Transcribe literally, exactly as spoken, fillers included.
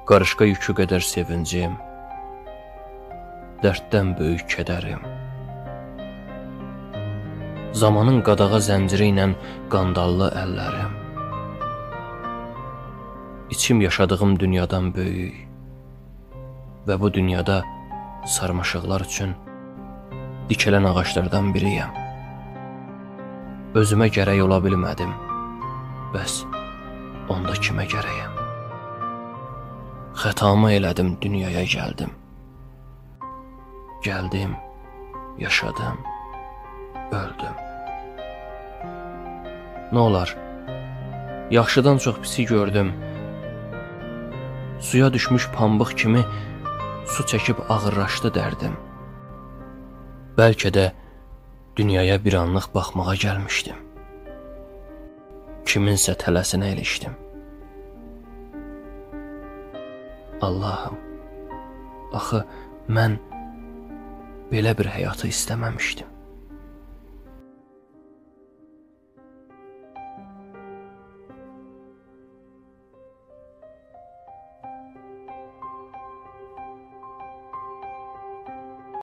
Qarışqa yükü qədər sevincim, dərddən böyük kədərim. Zamanın qadağa zənciri ilə qandallı əllərim. İçim yaşadığım dünyadan böyük və bu dünyada sarmaşıqlar üçün dikələn ağaclardan biriyəm. Özümə gərək ola bilmədim, bəs onda kimə gərəyəm? Xətamı elədim, dünyaya gəldim. Gəldim, yaşadım, öldüm. Nə olar? Yaxşıdan çox pisi gördüm. Suya düşmüş pambıq kimi su çəkib ağırlaşdı dərdim. Bəlkə də dünyaya bir anlıq baxmağa gəlmişdim. Kiminsə tələsinə ilişdim. Allahım, axı mən belə bir həyatı istəməmişdim.